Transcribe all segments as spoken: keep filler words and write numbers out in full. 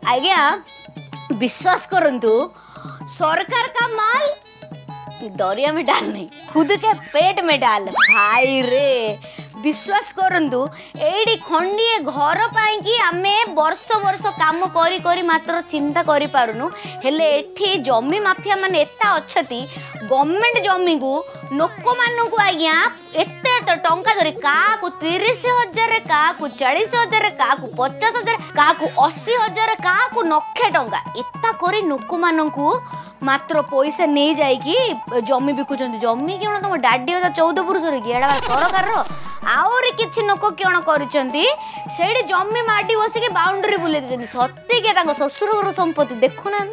आज्ञा विश्वास करंतु सरकार का माल दरिया में डाल नहीं खुद के पेट में डाल भाई रे विश्वास करंतु एडी खंडीए घर पाई कि आमे वर्ष वर्ष काम करी करी मात्र चिंता करि पारुनु हेले एठी जमी माफिया माने एता अछती गवर्नमेंट जमी को लोक मानू को आज्ञा एते तो टंका धरी का को तीस हजार का को चालीस हजार का को पचास हजार का को अस्सी हजार का को नखे टंका एता करी लोक मानू को मात्र पैसा नहीं जाएगी जमी बिकुचंती जमी क्यों तुम डाडी हजार चौदह पुरुष एड़ा सरकार आउरी किछि लोक क्यों करिसेंती सेडी जमी माटी बसिके बाउंड्री बुले देछंती सत्य के तांको ससुर घर संपत्ति देखु ना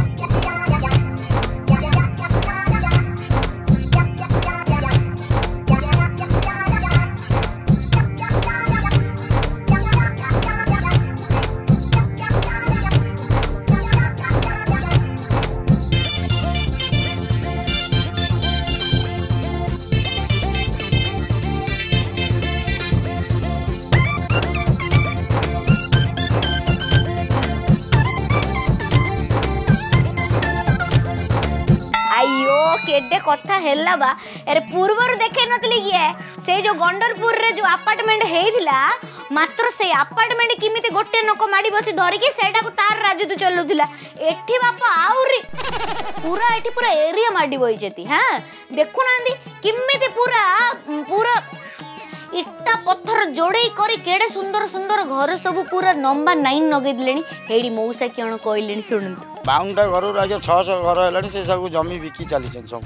केडे कथा हेला बा अरे पूर्वर देखे नतली किए से जो गंडरपुर रे जो अपार्टमेंट हेइथिला मात्र से अपार्टमेंट किमिति गोटे नक माडी बसी धरि के सेटा को तार राजदू चलुथिला एठी बापा आउरी पूरा एठी पूरा एरिया माडी बई जेती हां देखु नांदी किमिति पूरा पूरा इट्टा पत्थर जोड़े करी केडे सुंदर सुंदर घर सब पूरा नंबर नाइन नगे दिलेनी हेडी मौसा केण कहलेनी सुनंतु बाउंडा घर आज छह सौ घर है से सब जमी बिकी चली सब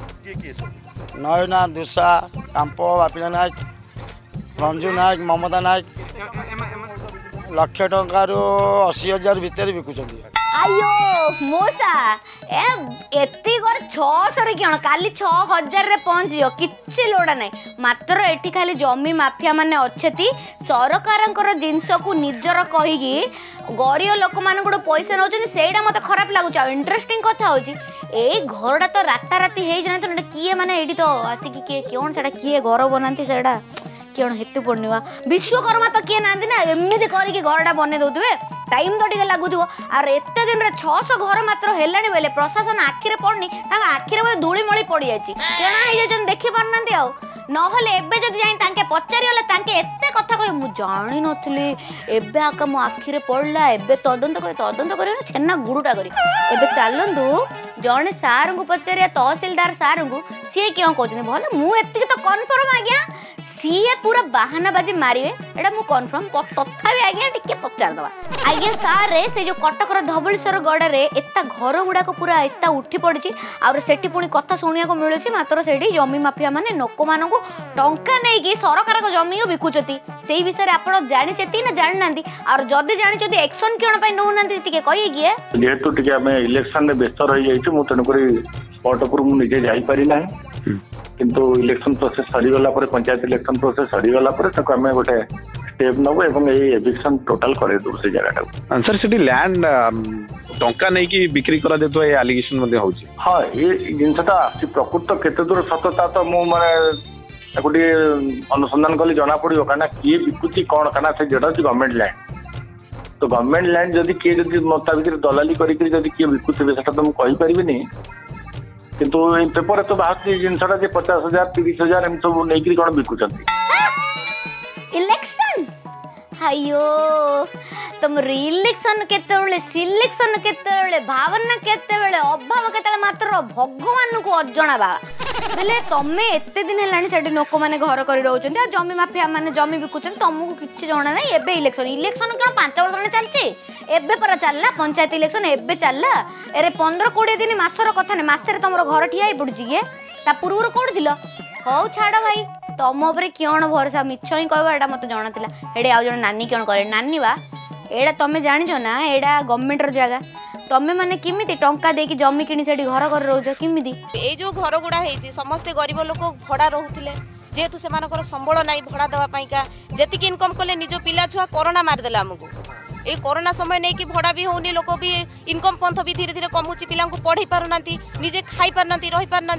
नयना दुसा कांप बापिला नायक रंजू नायक ममता नायक लक्ष टंकार अशी हजार भितर बिकुचंती आयो मौसा ए एती घर छह सौ रे क्यों काली छह हजार रे पहुंच जो किछि लोड़ा नै मात्र एठी खाली जमी माफिया माने अछती सरकारंकर जिंस को निजर कहिगी गरीब लोक मान पैसा नौ सेटा मत खराब लगुच इंटरेस्टिंग कथा हो घरटा तो राता राति हो जाना तो किए मैंने ये तो आसिक किए कौन से किए घर बनाती से कौन हेतु पूर्णिमा विश्वकर्मा तो किए ना ना एमती करके घरटा बन दौथे टाइम तो टे लगुव आर एत दिन में छह सौ घर मात्र है बेले प्रशासन आखिरे पड़नी आखिरे बोले धूलीमली पड़ जाए देखी पारना आउ नहले एबे जदि जाई तांके पचारि हले तांके एते कथा कहि मु जानि नथली एबे आका मो आखिरे पड़ला एबे तदंत करि तदंत करि छेना गुडुटा करि एबे चालंदु जणे सार को पचारिया तहसीलदार सार को सी क्यों कहते भले मु एतिक तो कन्फर्म आज्ञा सी पूरा बाहाना बाजी मारिवे एटा मु कन्फर्म तथापि आज्ञा टिके पचार दवा आज्ञा सार रे से जो कटकर धबलेश्वर गड़ रे एता घर गुडा को पूरा एता उठी पड़ची और सेठी पुणी कथा सुनिया को मिलुची मात्र सेठी जमी माफिया माने लोक मान टंका नहीं कि सरकार को जमी बिकुचती से विषय आप जानी ना जानी ना और जदि जानी एक्शन क्यों नौ ना कही किए जेहेतु इलेक्शन व्यस्त रही जाइए तेणुक स्पॉट उपरू मुझे जापारी ना किंतु इलेक्शन प्रोसेस सरीगला पंचायत इलेक्शन प्रोसेस सरीगला आम गोटे स्टेप नबू एवं एविक्शन टोटाल करे दू से जगह सर से लैंड टंका नहीं कि बिक्री करा देतो ए एलिगेशन मध्ये होची हां ये जिनसटा प्रकृत केते दूर सत्यता तो मु माने गोटे अनुसंधान कले जना पड़ो कहीं किए बिकुची कौन कहीं से जेटा गवर्नमेंट लैंड तो गवर्नमेंट लैंड जदि किए जदि मता भर दलाली करके किए बिकुथे से तो मुझे कहीपरि किंतु पेपर तो बाहर जिनसा पचास हजार तीस हजार एम सब नहीं कौन बिकुचंती इलेक्शन अयो तुम रिलेक्शन केते सिलेक्शन केते भावना केते अभाव केते मात्र भगवान को अजणा बा बेले तमे एते दिन हेलानी सेठी लोक माने घर करि रहउचंती आ जमी माफिया माने जमी बिकुचंती तुमको किछि जणा नै एबे इलेक्शन इलेक्शन कोन पांच वर्ष रे चलची एबे पर चलला पंचायत इलेक्शन एबे चलला एरे पंद्रह बीस दिन मासर कथा नै मासरे तमरो घर ठिया ही पड़ुची के ता पूर्व कोड दिलो हौ छाड़ भाई तुम उपरे क्यों भरोसा मिछ ही कहबा एटा मते जणा थिला एडे आ जण नानी क्यों करे नानी बा एडा तमे जानिजो ना एडा गवर्नमेंट रो जगह तमे माने किमिति टंका देकी जमी किनी सेठी घर कर रहउछ किमिति ए जो घर गुडा हेची समस्त गरीब लोक भड़ा रहउथिले जेतु से मानकर संबळ नाही भड़ा देवा पाइका जेतिक इनकम कले निजो पिला छुआ कोरोना मार देला हमको ए कोरोना समय नहीं कि भड़ा भी होनी लोक भी इनकम पंथ भी धीरे धीरे कमुची पिला को पढ़ाई पारनांती निजे खाई पारनांती रही पारनांती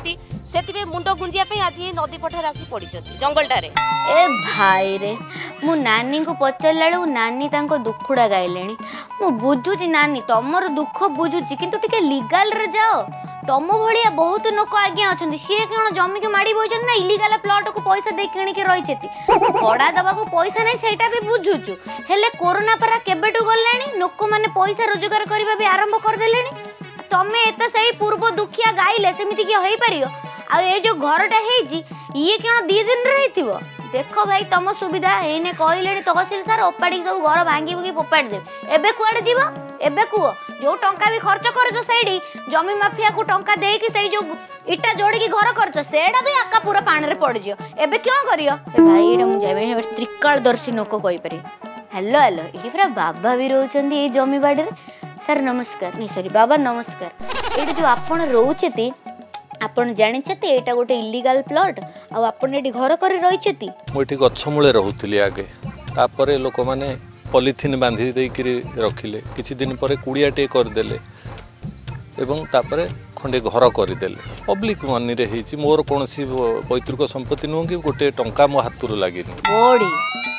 से मुंड गुंजिया आज ये नदी पठार आसी पड़ी जंगलटारे। ए भाई रे मु नानी को पचारला बेलू नानी तांको दुखुड़ा गाइले मु बुझुची नानी तमर दुख बुझुची किंतु टिके लीगल रे जाओ तम भलिया बहुत लोक आज्ञा अच्छा सी कौन जमी के माड़ी बोल ना इलीगाल प्लॉट को पैसा दे किणिक रही भड़ा दवा को पैसा नहीं सेटा भी बुझुचु हेले कोरोना परा केबेटू गलानी लोक मैंने पैसा रोजगार करबा भी आरंभ कर देलेनी तमे एत सही पूर्व दुखिया गाइले सेमिति कि होई परियो आ ए जो घरटा हेजी ये कौन दी दिन रही देख भाई तुम सुविधा एने कहले तहसिल सार ओपाड़ी सब घर भांगी भुंगी फोपाड़ी दे एबे कुआडे जीव एबे कुह जो टंका भी खर्च करछ सैडी जमी माफिया को टंका दे कि सही जो इटा जोड़ी की घर करछ सेडा भी आका पूरा पानी रे पड़ जियो एबे क्यों करियो ए भाई एडा मु जाबे त्रिकालदर्शी नको कहि पारे हेलो हेलो एडी पूरा बाबा भी रहउचंदी ए जमी बाड़ी रे सर नमस्कार नहीं सॉरी बाबा नमस्कार एडी जो आपण रहउचती आपण जानिछते एटा गोटे इलीगल प्लॉट आ आपण एटी घर करे रहिछती मोटी गछ मूले रहउतली आगे तापरे लोक माने पॉलिथिन बांधी देई कि रखिले किछि दिन परे कुड़ियाटे कर देले एवं तापरे खंडे घर कर देले पब्लिक मनी रे हिची मोर कोनसी पैतृक संपत्ति नु कि गोटे टंका मो हातुर लागिनी बोडी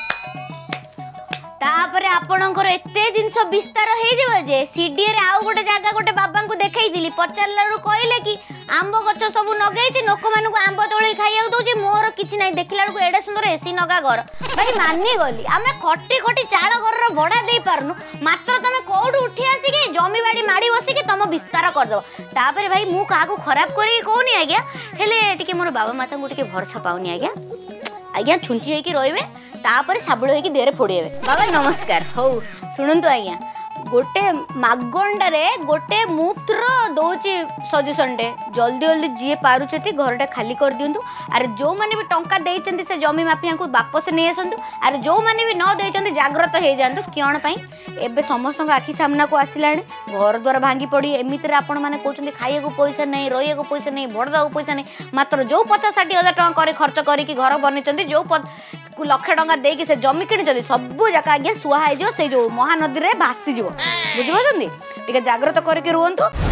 तापरे आपणकर एते जिंस विस्तार हे जेबे जे सीडी रे आउ गोटे जागा गोटे बाबा को देखाई दिली पचारलारु कहले कि आंब गछ सब नगेई छि लोक मानु को आंब तोळी खाइया दउछि मोर किछि नै देखिलार को एडा सुंदर एसी नगा घर भाई मानी गली आमे खटी खटी चाळ घर रो भड़ा देई पारनु मात्र तमे कोडू उठी आसी के जमी बाड़ी माडी बसी के तम विस्तार कर दो तापरे भाई मु का को खराब करी कोनी आज्ञा हेले टिके मोर बाबा माता को टिके भरसा पाउनी आज्ञा आज्ञा छुंची हे कि रोइबे तापर साबुळ हे कि देरे फोड़िबे बाबा नमस्कार हो सुनंतु आज्ञा गोटे मागंडारे गोटे मूत्र दौची सजेशन डे जल्दी जल्दी जी पारुचती घरटा खाली कर दिंतु आरे जो माने भी टंका देइचंती से जमी माफिया को वापस नहीं आसंतु आरे जो माने भी न देइचंती जागृत हो जांतु क्यों पई एबे समस्त आखि सामना को आसिलाणी घर द्वार भांगी पड़ी एमिति आपण माने कहउचंती खाइया को पैसा नहीं रहिया को पैसा नहीं भड़दा को पैसा नहीं मात्र जो पचास षाठी हजार टका करे खर्च करिकी घर बनिचंती जो लक्ष टका देकी से जमी किनिचंती सब जगह आज्ञा सुहा हो से जो महानदी रे भासी जीव बुझिपारछंती टिके जागृत करके रुहंतु।